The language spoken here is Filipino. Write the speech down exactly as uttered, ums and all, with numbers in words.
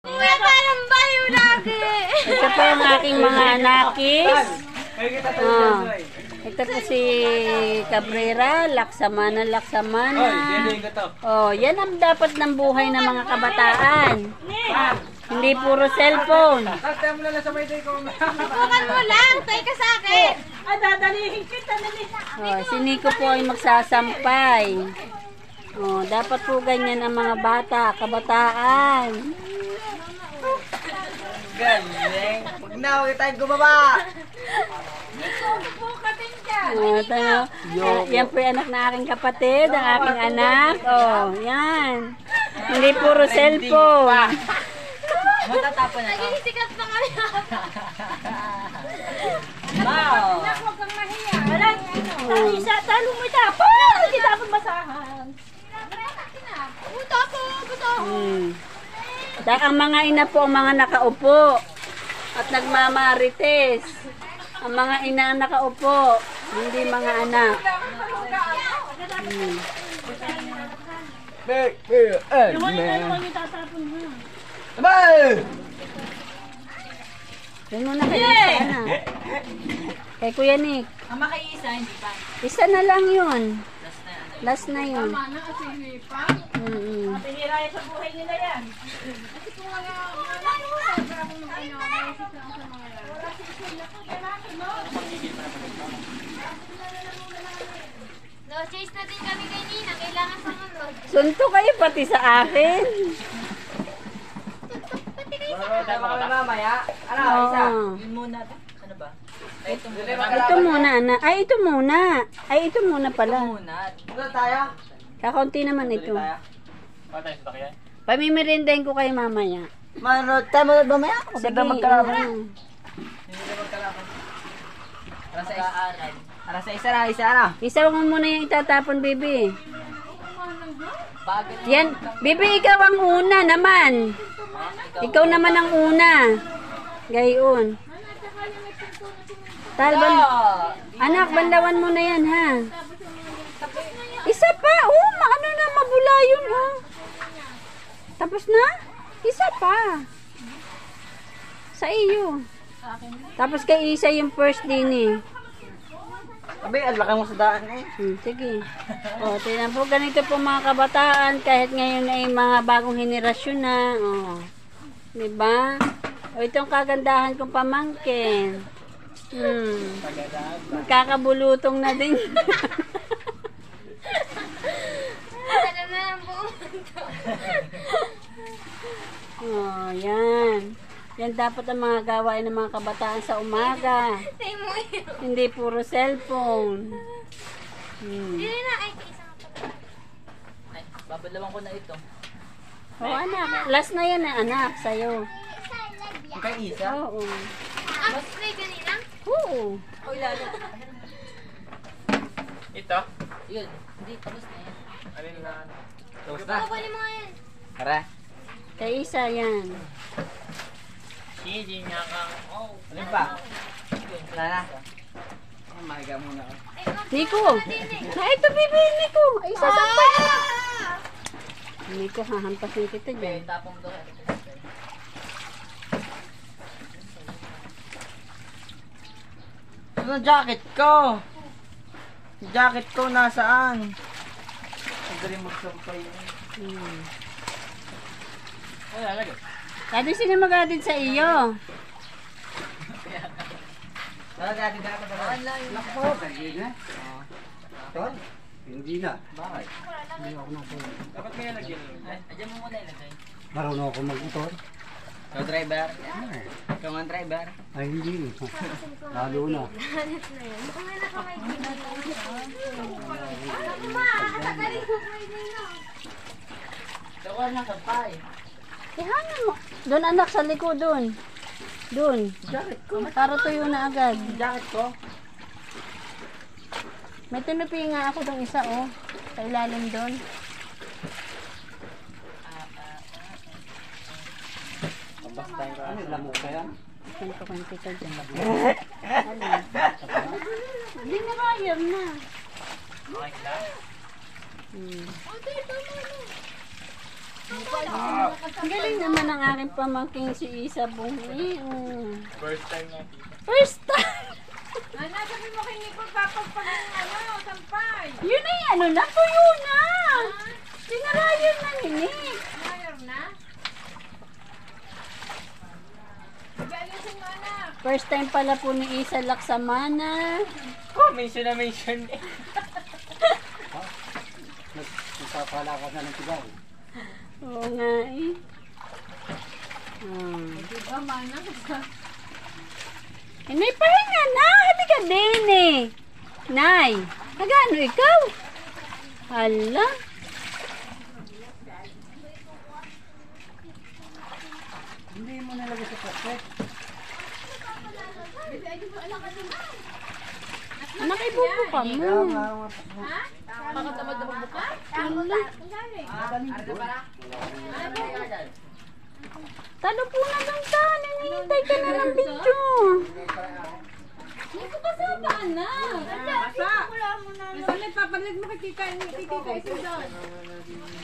Parang bayo lagi. Ito po ang aking mga anakis. Oh. Ito po si Cabrera, laksamana, laksamana. Oh, yan ang dapat ng buhay ng mga kabataan. Hindi puro cellphone. Bukan mo lang, tayo ka sa akin. Ah, dadalihin kita, dali. Oh, si Nico po ay magsasampay. Oh, dapat po ganyan ang mga bata, kabataan. Galing. Huwag na, huwag tayo gumaba. Oh, tayo. Yan po yung anak na aking kapatid, ang aking anak. Oh, yan. Hindi puro cellphone. Matatapon na to. Naging sikat pa kami. Wow. Huwag kang mahiya. Wala. Isa, talo mo tapo. Hindi dapat masahan. Buto ako, buto ako. Hmm. Dahil ang mga ina po ang mga nakaupo at nagmamarites. Ang mga ina ang nakaupo, hindi mga anak. Hmm. Big, big, eh, Yung ano man. yung yung tatapon mo. Abay! Yun muna kayo isa na. Kay Kuya Nick. Ang makaisa, hindi pa. Isa na lang yun. Last na yun. Mana kasi lipa. Mm-mm. Pihira yan sa buhay nila yan. Kasi kung wala, wala, wala, wala akong mag-ano, maisip lang sa mga yan. Wala si Isola ko, lalaki mo. No, chase natin kami kay Nina, kailangan sumunod. Sunto kayo pati sa akin. Pati kayo sa Tayo ba kami mamaya? Ano, Oo. isa? Yun muna to. Ano ba? Ay, ito muna. Ito muna, anak. Ay, ito muna. Ay, ito muna pala. Muna. Ito tayo. Kakaunti naman ito. Tayo. Pamimirindahin ko kayo mamaya. Manood tayo, manood mamaya. Sige. Maganda magkalaban. oo. Hindi na magkalaban. Para sa isa. Para sa isa na, isa na. Isa mo muna yung itatapon, baby. Bagay. Yan. Baby, ikaw ang una naman. Ikaw naman ang una. Gayon. Talban. Anak, bandawan mo na yan, ha? Isa pa. Oh, ano na, mabula yun, oh. Tapos na? Isa pa. Sa iyo. Tapos kay Isa yung first din, eh. Sabi, ang laki mo sa daan eh. Hmm, sige. O, tingnan po, ganito po mga kabataan, kahit ngayon ay mga bagong henerasyon na. O, diba? O, itong kagandahan kong pamangkin. Hmm. Magkakabulutong na din. Alam na lang buong mundo. O, yan. Yan dapat ang mga gawain ng mga kabataan sa umaga. Say mo yun. Hindi puro cellphone. Hmm. Hindi na, ay, isa nga pa. Ay, babalawan ko na ito. O, anak. Last na yan, eh, anak, sa'yo. Yung kay isa? Oo. Ah, spray kanina? Oo. Oy, lalo. Ito? Yun. Hindi, tapos na yan. Alin na? Tapos na. Kukunin mo nga yan. Tara. Kay Isa yan. Hindi niya kang... Oh, Alin pa? Wala na. Ay, mahiga muna ako. Ay, ma'am, Nico! din eh. Na ito, baby, Nico! Ay, sasampay na! Ah! Nico, hahampasin kita May dyan. tapong doon. Ano jacket ko? Jacket ko nasaan? Magaling magsampay yun. Hmm. wala lagi. Dati sino mag-atid sa iyo? Wala dati dapat ako. Nakpo, hindi na. Tol, hindi na. Bakit? Hindi ako nakuha. Dapat kaya lagyan. Adyan mo muna ilagay. Marunong ako mag-motor. Ikaw driver. Ay, Ikaw ang driver. ay hindi. Lalo na. Hanip na yan. Kung may nakamay Ako ba? Nakagaling ko kayo na. Ikaw ang nakampay. Ihanan mo. Doon anak, sa likod doon. Doon. Jacket ko. Para tuyo na agad. Jacket ko. May tinupi nga ako ng isa, oh. Sa ilalim doon. Ano, lamok kaya? Kwento kwento kita dyan. Ano? Hindi na kaya na. Okay lang. Hmm. Okay, tama na. Ang galing naman ang aking pamangking si Isa Bungi. Oh. First time na. First time! Ana, sabi mo kay Nico, papagpag yung ano, sampay. Yun ay ano na, tuyo na! Sinarayan na nini. Mayor na? Galisin mo, anak. First time pala po ni Isa Laksamana. Oh, mention na mention eh. Nagpapalakas na ng tigaw. Oo nga eh. Hmm. Diba, mana? Inay, pahinga na! Halika din eh. Nay, nagano ikaw? Hala. Hindi mo nalagay sa plastic. Anak, ibubo ka mo. Kaya nga, Ha? Makatamad na magbuka? Hala. Talo po na lang ka. Nanihintay ka na ng video. Nico, kasama, anak. Basa. Basta nagpapalag mo kay tita, kay tita isa doon.